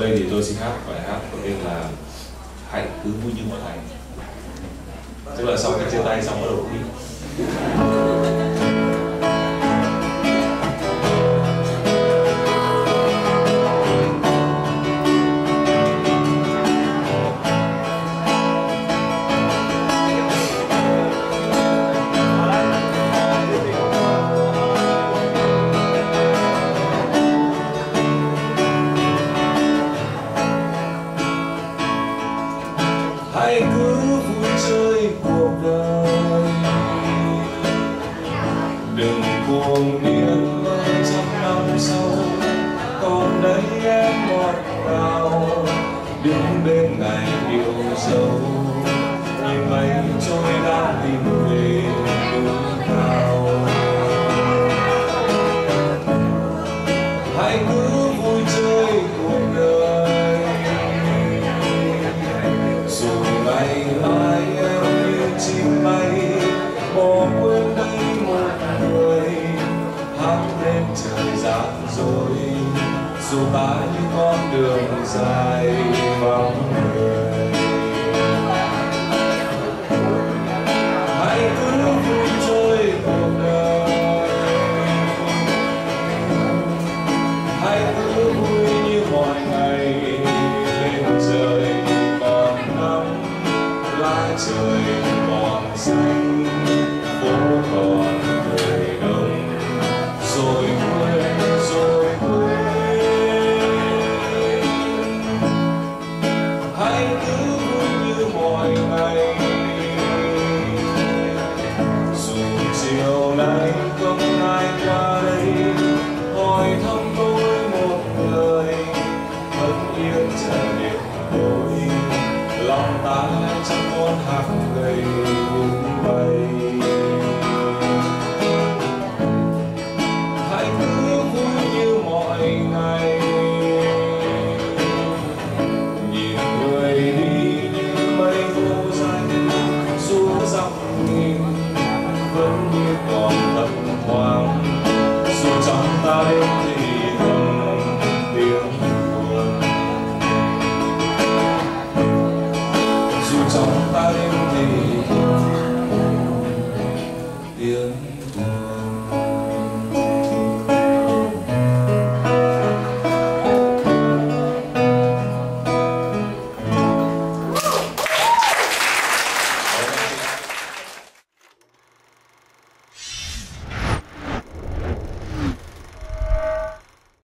đây thì tôi xin hát bài hát có tên là Hãy cứ vui như mọi ngày. Tức là sau khi chia tay xong bắt đầu đi. Hãy cứ vui chơi cuộc đời, đừng cuồng điên mơ trăm năm sau. Còn đây em ngọt ngào đứng bên ngày yêu dấu, nhìn mây trôi đang tìm về núi cao. Hãy cứ vui chơi cuộc đời, dù ngày mai em như chim bay bỏ quên đây một người, hát lên trời rạng rối dù ta như con đường dài vắng người. Hãy cứ vui chơi cuộc đời, hãy cứ vui như mọi ngày. Lên trời còn nắng, lá trời còn xanh, phố còn người đông, rồi quên rồi quên. Hãy cứ vui như mọi ngày, dù chiều nay không ai qua đây hỏi thăm tôi một lời, vẫn yên chờ điện tôi, lòng ta chẳng còn hạt gầy vung bay. Hãy cứ vui như mọi ngày, nhìn người đi như mây vô danh, dù dặm nghìn vẫn như còn thấp thoáng, dù trong ta đêm thì thầm tiếng buồn, dù trong ta đêm thì thầm tiếng buồn.